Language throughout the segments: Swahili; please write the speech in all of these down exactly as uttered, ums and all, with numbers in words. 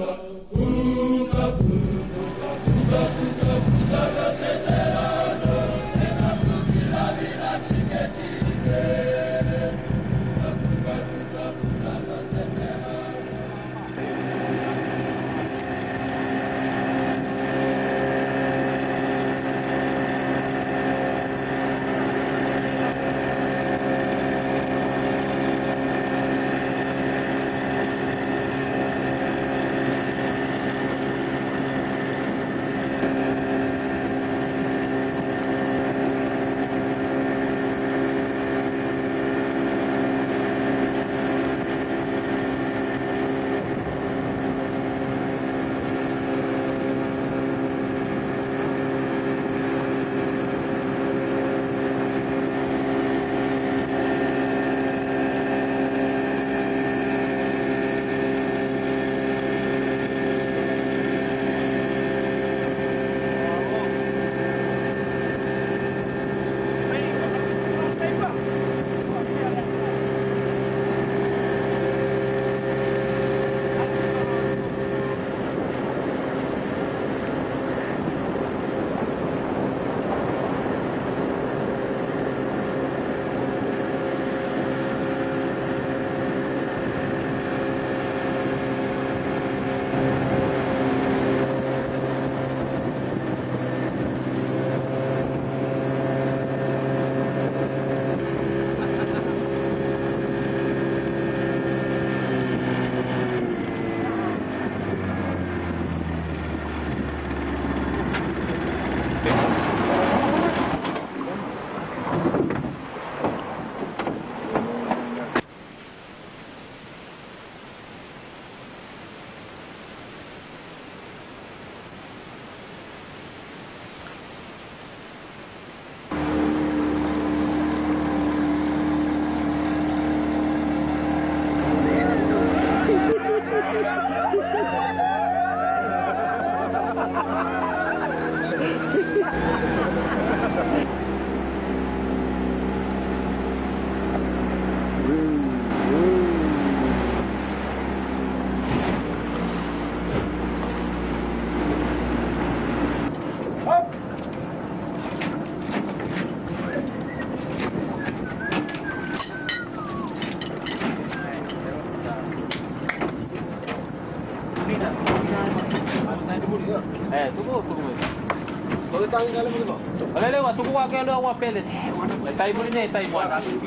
Eh, tunggu, tunggu. Kalau tahu kalau begitu. Boleh lewat, tunggu waktu lu awak pelet. Tai pun ni, tai pun.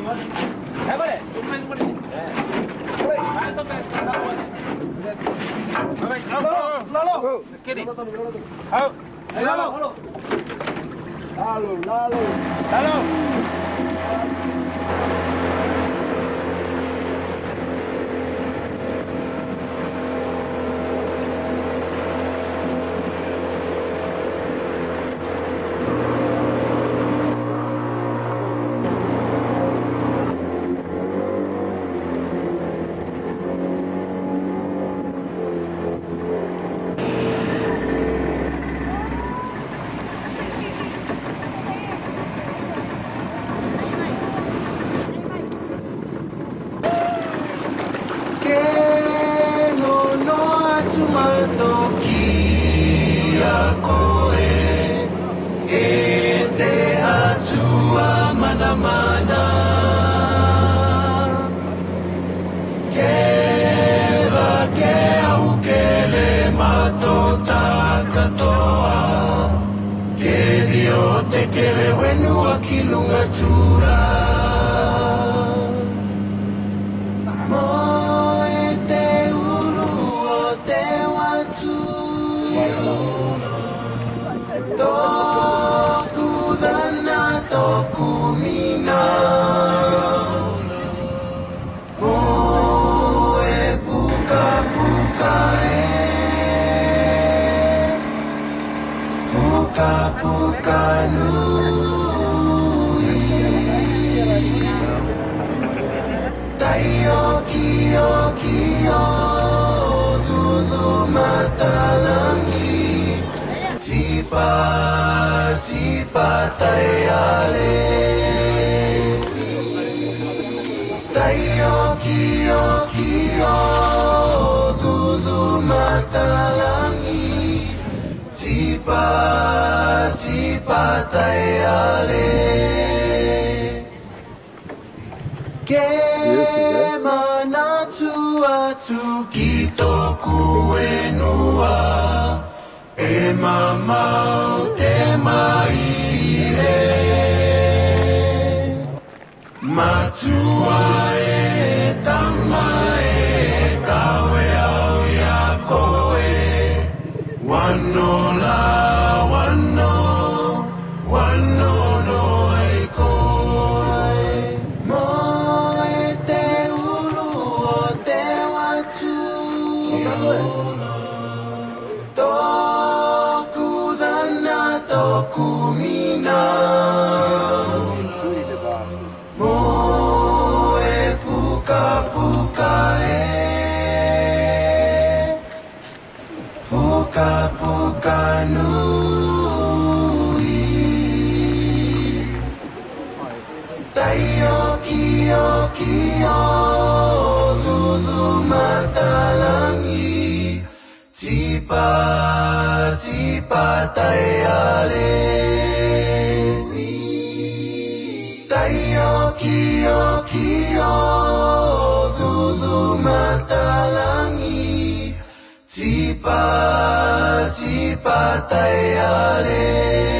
Eh, boleh. Tunggu ni boleh. Eh. Boleh. Ada tu kan? Baik, lalu, lalu. Kiri. Hau. Lalu, lalu. Lalu, lalu. Lalu. Tayo, kio, kio, zuzu matalangi Tipa, tipa tayale Ke mana tua tu kito kuenua E mamau te maile Matua e tama e kawe au ya koe Wano la wano, wano no e koe Mo e te ulu o te watu Toku dana, toku mina Mo e puka puka e Puka puka nui Taio kio kio Dudu matalangi Tipa tipa tayale Taio kio kio Dudu matalangi Tipa tipa tayale